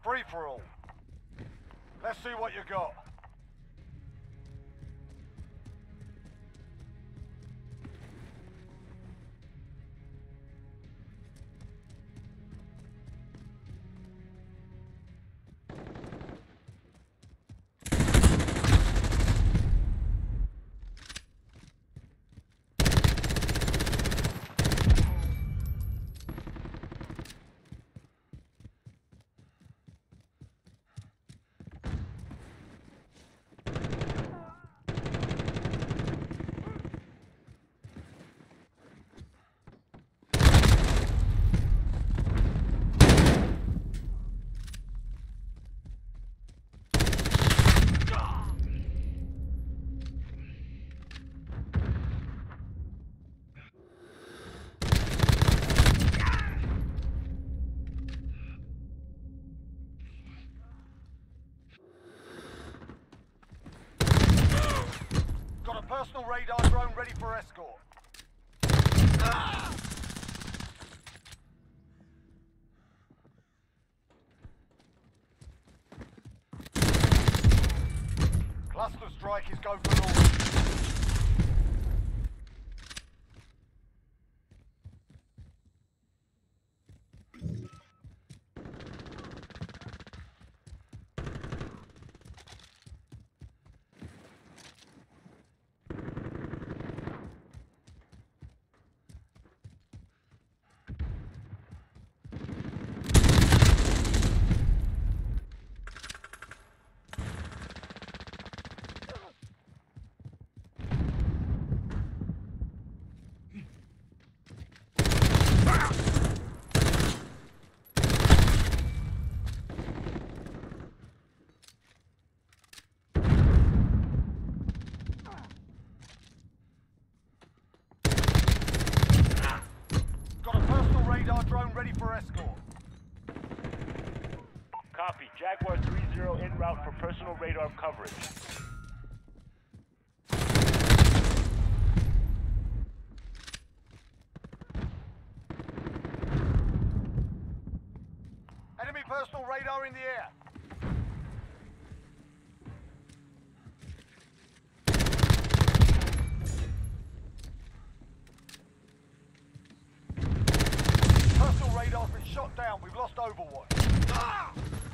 free-for-all. Let's see what you got. Got a personal radar drone ready for escort. Cluster strike is go for launch. Drone ready for escort. Copy. Jaguar 3-0 en route for personal radar coverage. Enemy personal radar in the air. Radar's been shot down. We've lost Overwatch. Ah!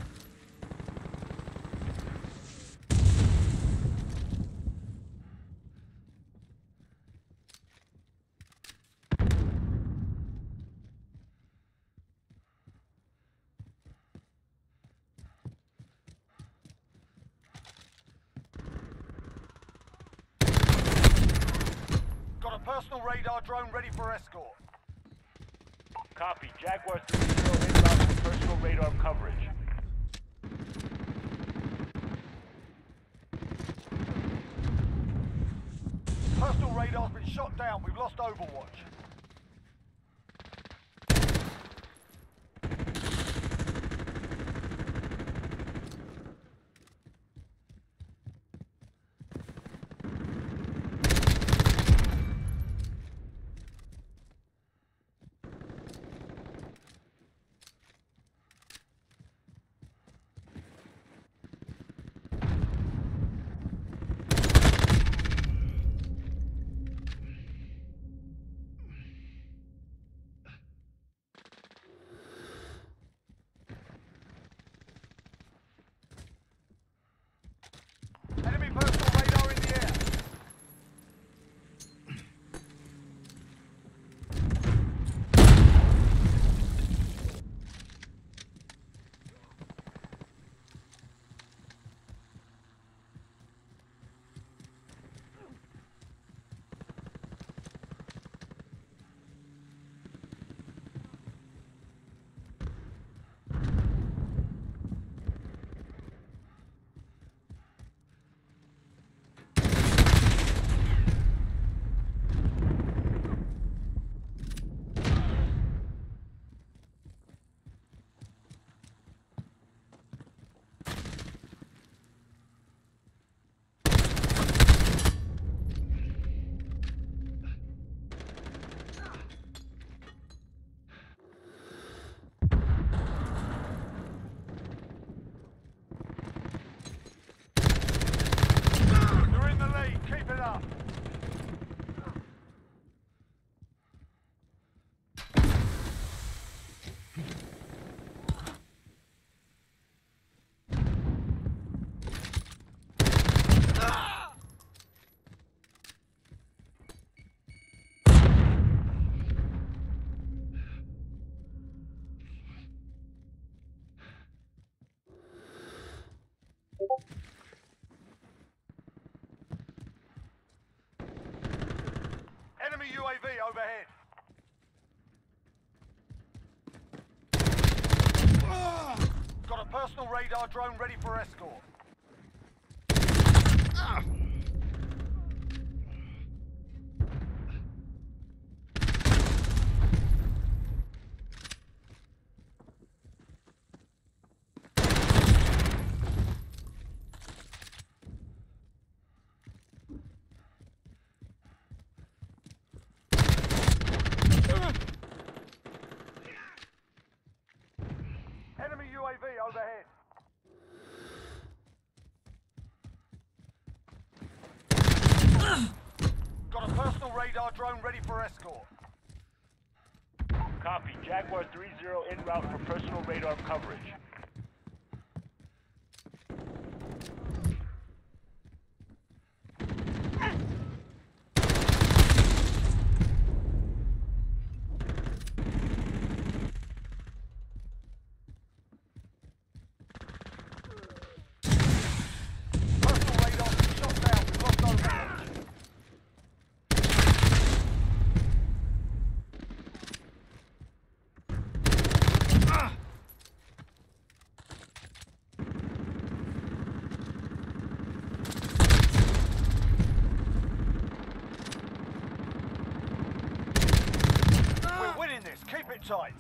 Got a personal radar drone ready for escort. Copy. Jaguar 3-0 en route for personal radar coverage. Personal radar's been shot down. We've lost Overwatch. UAV overhead. Got a personal radar drone ready for escort. Enemy UAV overhead. Got a personal radar drone ready for escort. Copy. Jaguar 3-0 en route for personal radar coverage. Personal radar shot down. We've lost overhead. We're winning this. Keep it tight.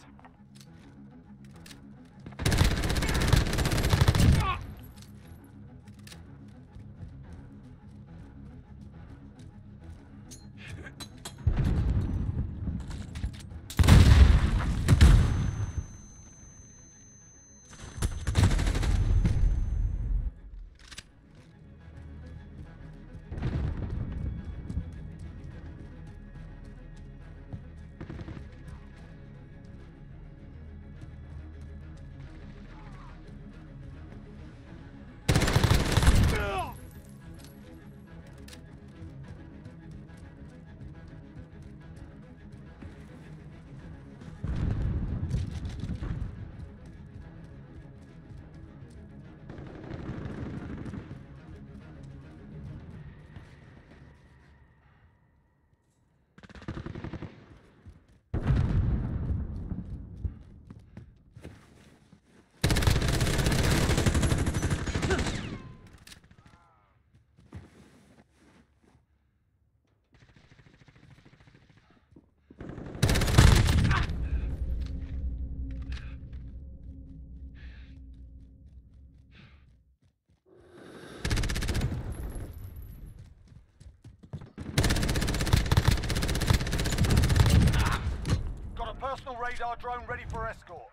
Got a personal radar drone ready for escort.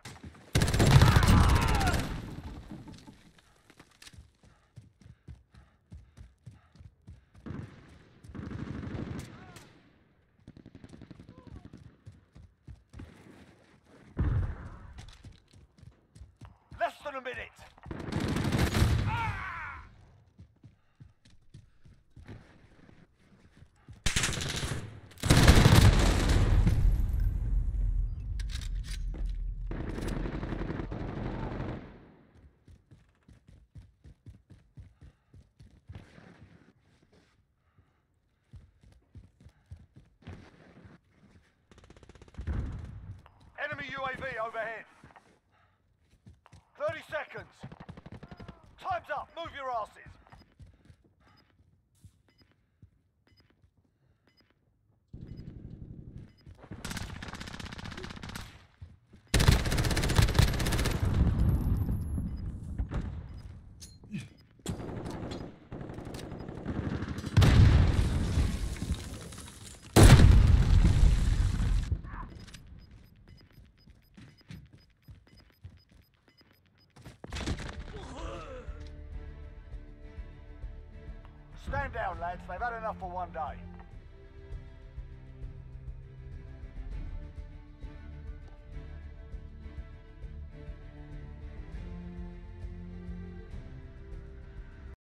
Less than a minute. Enemy UAV overhead. 30 seconds. Time's up. Move your asses. Stand down, lads. They've had enough for one day.